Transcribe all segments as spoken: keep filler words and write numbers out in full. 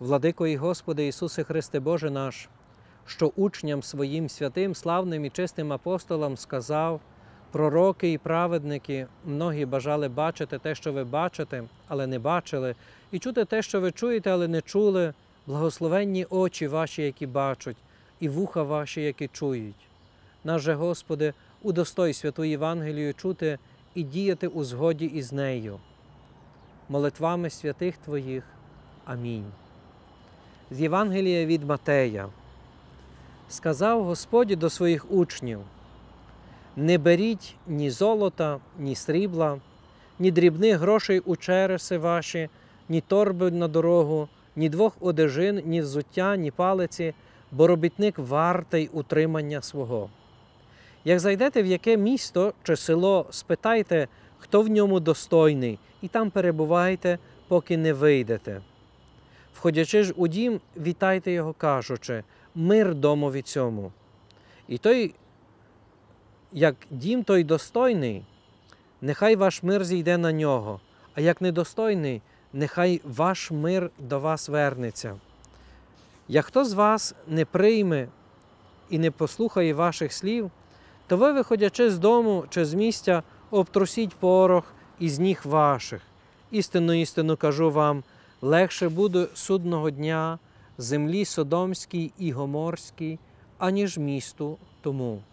Владико і Господи Ісусе Христе Боже наш, що учням своїм святим, славним і чистим апостолам сказав: пророки і праведники многі бажали бачити те, що ви бачите, але не бачили, і чути те, що ви чуєте, але не чули. Благословенні очі ваші, які бачать, і вуха ваші, які чують. Наш же Господи, удостой святу Євангелію чути і діяти у згоді із нею. Молитвами святих Твоїх. Амінь. З Євангелія від Матея. Сказав Господь до своїх учнів: не беріть ні золота, ні срібла, ні дрібних грошей у череси ваші, ні торби на дорогу, ні двох одежин, ні взуття, ні палиці, бо робітник вартий утримання свого. Як зайдете в яке місто чи село, спитайте, хто в ньому достойний, і там перебувайте, поки не вийдете. Входячи ж у дім, вітайте його, кажучи: мир домові цьому. І той, як дім той достойний, нехай ваш мир зійде на нього, а як недостойний, нехай ваш мир до вас вернеться. Як хто з вас не прийме і не послухає ваших слів, то ви, виходячи з дому чи з місця, обтрусіть порох із ніг ваших. Істинно, істинно кажу вам, легше буде судного дня землі Содомській і Гоморській, аніж місту тому.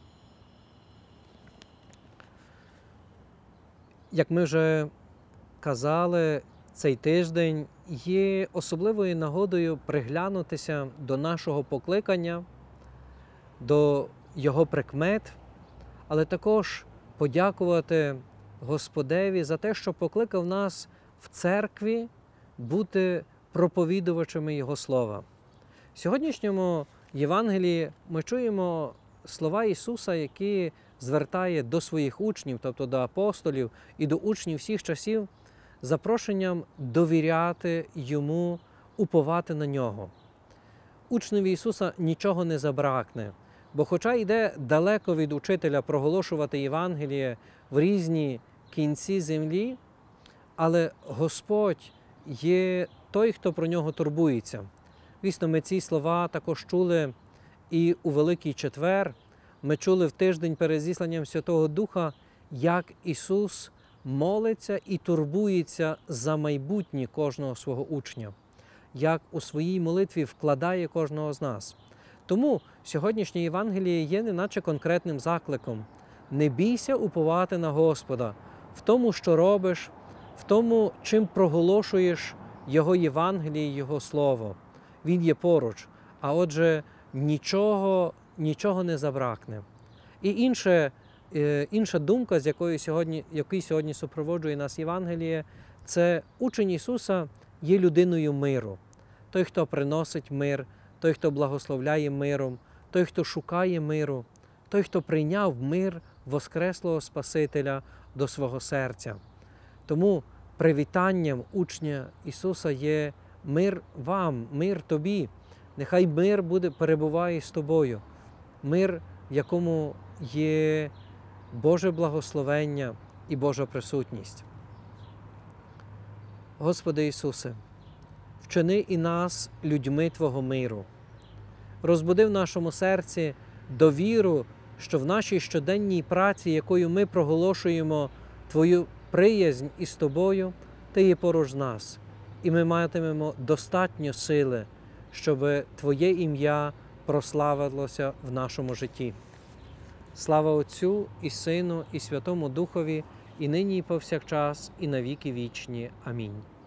Як ми вже казали, цей тиждень є особливою нагодою приглянутися до нашого покликання, до його прикмет, але також подякувати Господеві за те, що покликав нас в церкві бути проповідувачами Його Слова. В сьогоднішньому Євангелії ми чуємо слова Ісуса, які звертає до своїх учнів, тобто до апостолів і до учнів всіх часів, запрошенням довіряти Йому, уповати на Нього. Учневі Ісуса нічого не забракне, бо хоча йде далеко від учителя проголошувати Євангеліє в різні кінці землі, але Господь є той, хто про нього турбується. Звісно, ми ці слова також чули і у Великий Четвер. Ми чули в тиждень перед зісланням Святого Духа, як Ісус молиться і турбується за майбутнє кожного свого учня, як у своїй молитві вкладає кожного з нас. Тому сьогоднішнє Євангеліє є неначе конкретним закликом. Не бійся уповати на Господа в тому, що робиш, в тому, чим проголошуєш Його Євангеліє, Його Слово. Він є поруч, а отже, нічого, нічого не забракне. І інше, інша думка, з якою сьогодні, який сьогодні супроводжує нас Євангеліє, це учень Ісуса є людиною миру. Той, хто приносить мир, той, хто благословляє миром, той, хто шукає миру, той, хто прийняв мир воскреслого Спасителя до свого серця. Тому привітанням учня Ісуса є мир вам, мир тобі. Нехай мир буде, перебуває з тобою. Мир, в якому є Боже благословення і Божа присутність. Господи Ісусе, вчини і нас людьми Твого миру. Розбуди в нашому серці довіру, що в нашій щоденній праці, якою ми проголошуємо Твою приязнь із Тобою, Ти є поруч з нас. І ми матимемо достатньо сили, щоб Твоє ім'я прославилося в нашому житті. Слава Отцю і Сину, і Святому Духові, і нині, і повсякчас, і на віки вічні. Амінь.